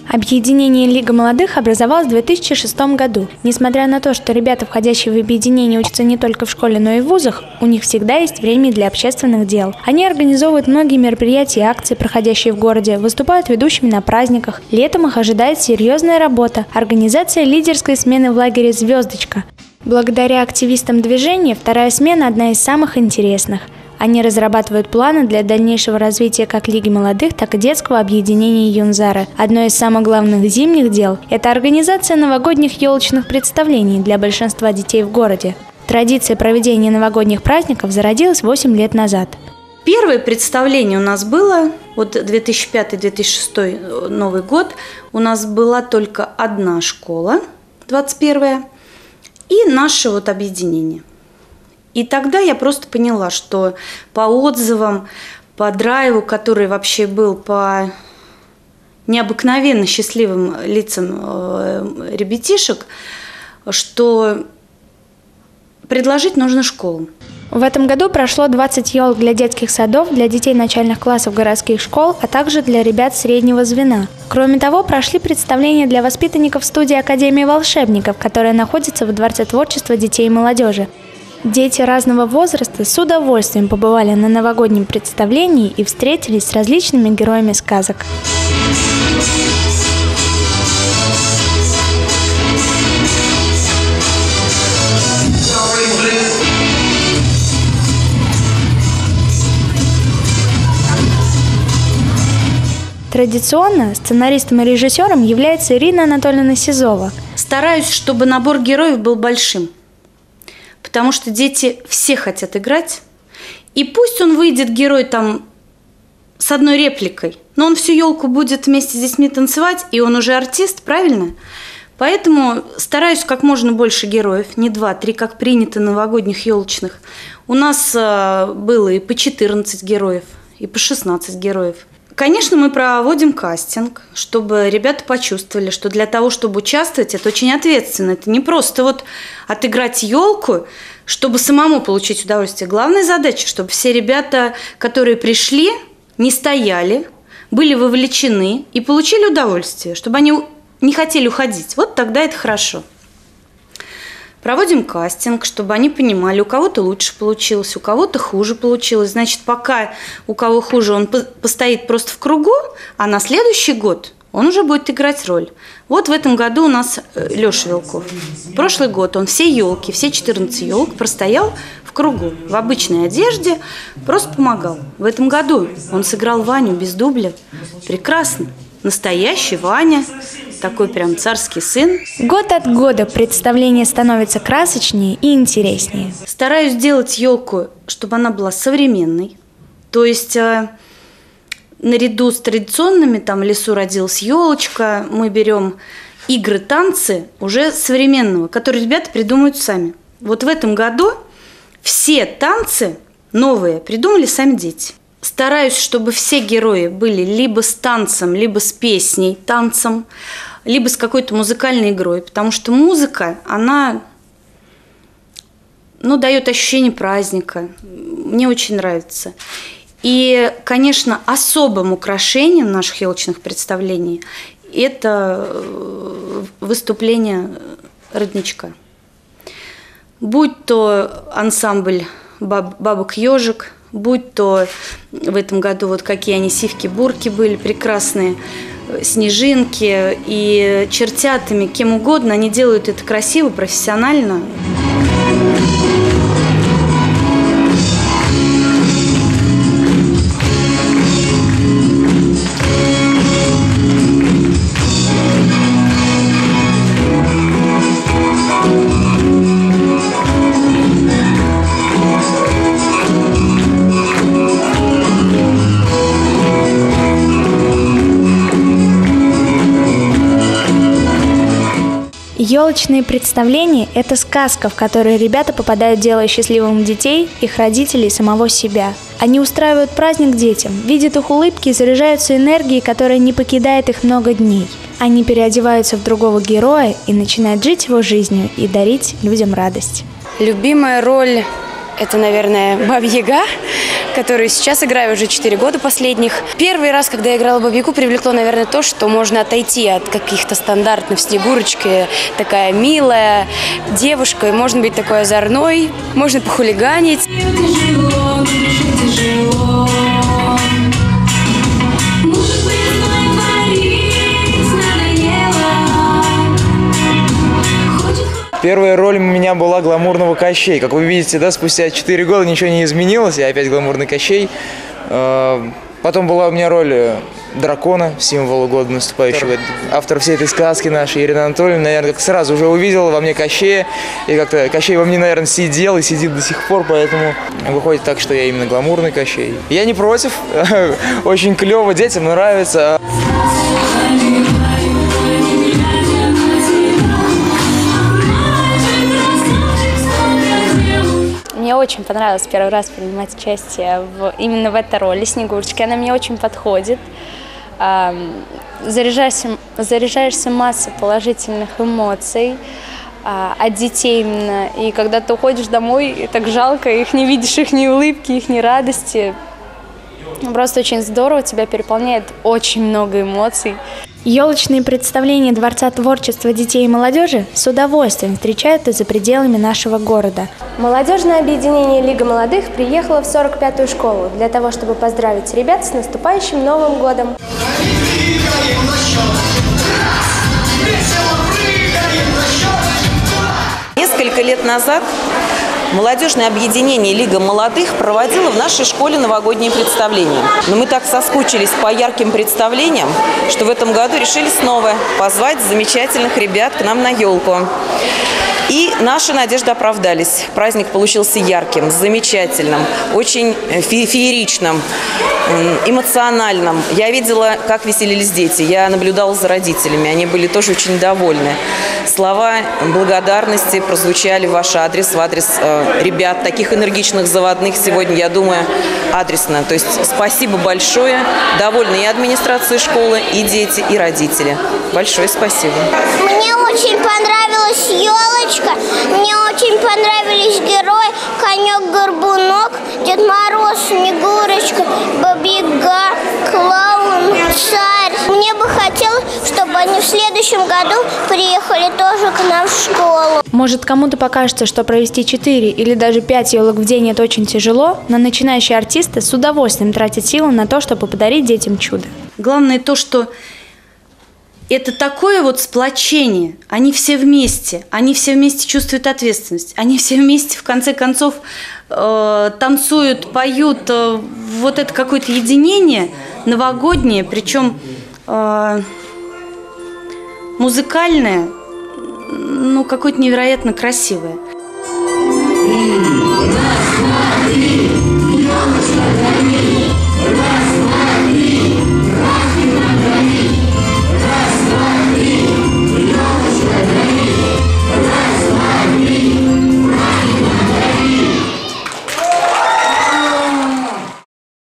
Объединение «Лига молодых» образовалось в 2006 году. Несмотря на то, что ребята, входящие в объединение, учатся не только в школе, но и в вузах, у них всегда есть время для общественных дел. Они организовывают многие мероприятия и акции, проходящие в городе, выступают ведущими на праздниках. Летом их ожидает серьезная работа – организация лидерской смены в лагере «Звездочка». Благодаря активистам движения вторая смена – одна из самых интересных. Они разрабатывают планы для дальнейшего развития как Лиги молодых, так и детского объединения «Юнзары». Одно из самых главных зимних дел – это организация новогодних елочных представлений для большинства детей в городе. Традиция проведения новогодних праздников зародилась 8 лет назад. Первое представление у нас было, 2005-2006 Новый год, у нас была только одна школа, 21-я, и наше объединение. И тогда я просто поняла, что по отзывам, по драйву, который вообще был, по необыкновенно счастливым лицам ребятишек, что предложить нужно школу. В этом году прошло 20 елок для детских садов, для детей начальных классов городских школ, а также для ребят среднего звена. Кроме того, прошли представления для воспитанников студии Академии волшебников, которая находится в Дворце творчества детей и молодежи. Дети разного возраста с удовольствием побывали на новогоднем представлении и встретились с различными героями сказок. Традиционно сценаристом и режиссером является Ирина Анатольевна Сизова. Стараюсь, чтобы набор героев был большим. Потому что дети все хотят играть. И пусть он выйдет, герой, с одной репликой, но он всю елку будет вместе с детьми танцевать, и он уже артист, правильно? Поэтому стараюсь как можно больше героев, не 2-3, как принято новогодних елочных. У нас было и по 14 героев, и по 16 героев. Конечно, мы проводим кастинг, чтобы ребята почувствовали, что для того, чтобы участвовать, это очень ответственно. Это не просто отыграть елку, чтобы самому получить удовольствие. Главная задача, чтобы все ребята, которые пришли, не стояли, были вовлечены и получили удовольствие, чтобы они не хотели уходить. Вот тогда это хорошо. Проводим кастинг, чтобы они понимали, у кого-то лучше получилось, у кого-то хуже получилось. Значит, пока у кого хуже, он постоит просто в кругу, а на следующий год он уже будет играть роль. Вот в этом году у нас Леша Вилков. Прошлый год он все елки, все 14 елок простоял в кругу, в обычной одежде, просто помогал. В этом году он сыграл Ваню без дубля. Прекрасно. Настоящий Ваня. Такой прям царский сын. Год от года представление становится красочнее и интереснее. Стараюсь сделать елку, чтобы она была современной. То есть наряду с традиционными, в лесу родилась елочка, мы берем игры, танцы уже современного, которые ребята придумают сами. Вот в этом году все танцы новые придумали сами дети. Стараюсь, чтобы все герои были либо с танцем, либо с песней, танцем, либо с какой-то музыкальной игрой, потому что музыка, она, дает ощущение праздника. Мне очень нравится. И, конечно, особым украшением наших елочных представлений это выступление родничка. Будь то ансамбль «Бабок-ежик», будь то в этом году какие они сивки-бурки были прекрасные, снежинки и чертятами, кем угодно, они делают это красиво, профессионально. Елочные представления – это сказка, в которой ребята попадают, делая счастливым детей, их родителей и самого себя. Они устраивают праздник детям, видят их улыбки и заряжаются энергией, которая не покидает их много дней. Они переодеваются в другого героя и начинают жить его жизнью и дарить людям радость. Любимая роль Это, наверное, Баба-Яга, которую сейчас играю уже 4 года последних. Первый раз, когда я играла Бабу-Ягу, привлекло, наверное, то, что можно отойти от каких-то стандартных Снегурочки. Такая милая девушка, и можно быть такой озорной, можно похулиганить. Первая роль у меня была гламурного Кощей. Как вы видите, да, спустя 4 года ничего не изменилось, я опять гламурный Кощей. Потом была у меня роль дракона, символа года наступающего. Автор всей этой сказки нашей, Ирина Анатольевна, наверное, как сразу уже увидела во мне Кощея. И как-то Кощей во мне, наверное, сидел и сидит до сих пор, поэтому выходит так, что я именно гламурный Кощей. Я не против, очень клево, детям нравится. Мне очень понравилось первый раз принимать участие именно в этой роли Снегурочки. Она мне очень подходит. Заряжаешься массой положительных эмоций от детей именно. И когда ты уходишь домой, так жалко, их не видишь, их ни улыбки, их ни радости. Просто очень здорово, тебя переполняет очень много эмоций. Елочные представления Дворца творчества детей и молодежи с удовольствием встречают и за пределами нашего города. Молодежное объединение «Лига молодых» приехало в 45-ю школу для того, чтобы поздравить ребят с наступающим Новым годом. Несколько лет назад молодежное объединение «Лига молодых» проводило в нашей школе новогодние представления. Но мы так соскучились по ярким представлениям, что в этом году решили снова позвать замечательных ребят к нам на елку. И наши надежды оправдались. Праздник получился ярким, замечательным, очень фееричным, эмоциональным. Я видела, как веселились дети. Я наблюдала за родителями. Они были тоже очень довольны. Слова благодарности прозвучали в ваш адрес, в адрес ребят, таких энергичных, заводных сегодня, я думаю, адресно. То есть спасибо большое. Довольны и администрация школы, и дети, и родители. Большое спасибо. Мне очень понравилась елочка, мне очень понравились герои, конек-горбунок, Дед Мороз, Снегурочка, Баба-Яга, клоун, царь. Мне бы хотелось, чтобы они в следующем году приехали тоже к нам в школу. Может, кому-то покажется, что провести 4 или даже 5 елок в день – это очень тяжело, но начинающие артисты с удовольствием тратят силы на то, чтобы подарить детям чудо. Главное то, что это такое вот сплочение, они все вместе чувствуют ответственность, они все вместе, в конце концов, танцуют, поют, вот это какое-то единение новогоднее, причем музыкальное, ну, какое-то невероятно красивое.